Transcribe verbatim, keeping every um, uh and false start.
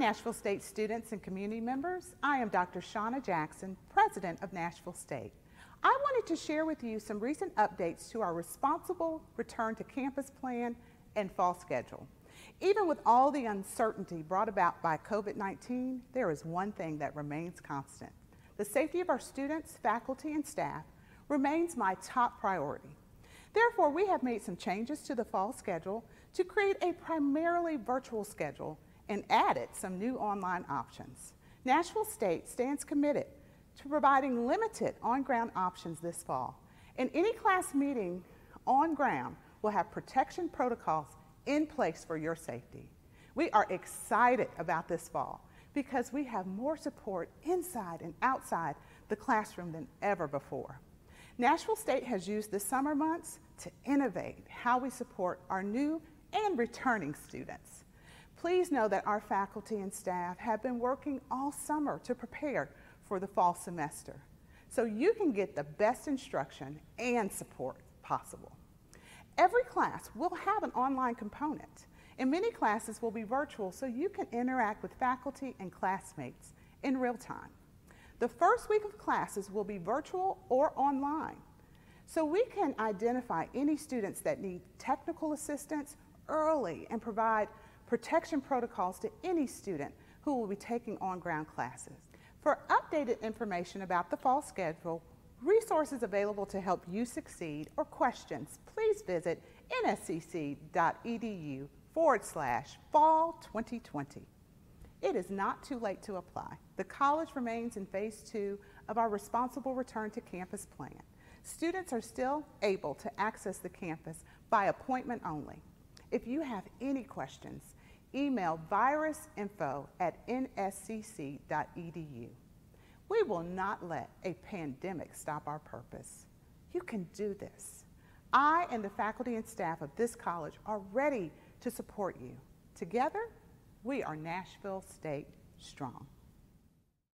Nashville State students and community members. I am Doctor Shauna Jackson, President of Nashville State. I wanted to share with you some recent updates to our responsible return to campus plan and fall schedule. Even with all the uncertainty brought about by COVID nineteen, there is one thing that remains constant. The safety of our students, faculty, and staff remains my top priority. Therefore, we have made some changes to the fall schedule to create a primarily virtual schedule and added some new online options. Nashville State stands committed to providing limited on-ground options this fall, and any class meeting on ground will have protection protocols in place for your safety. We are excited about this fall because we have more support inside and outside the classroom than ever before. Nashville State has used the summer months to innovate how we support our new and returning students. Please know that our faculty and staff have been working all summer to prepare for the fall semester, so you can get the best instruction and support possible. Every class will have an online component, and many classes will be virtual so you can interact with faculty and classmates in real time. The first week of classes will be virtual or online, so we can identify any students that need technical assistance early and provide protection protocols to any student who will be taking on-ground classes. For updated information about the fall schedule, resources available to help you succeed, or questions, please visit nscc.edu forward slash fall 2020. It is not too late to apply. The college remains in phase two of our responsible return to campus plan. Students are still able to access the campus by appointment only. If you have any questions, email virusinfo at n s c c dot e d u. We will not let a pandemic stop our purpose. You can do this. I and the faculty and staff of this college are ready to support you. Together, we are Nashville State Strong.